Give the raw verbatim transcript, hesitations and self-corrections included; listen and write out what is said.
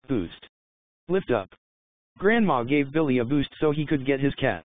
Boost. Lift up. Grandma gave Billy a boost so he could get his cat.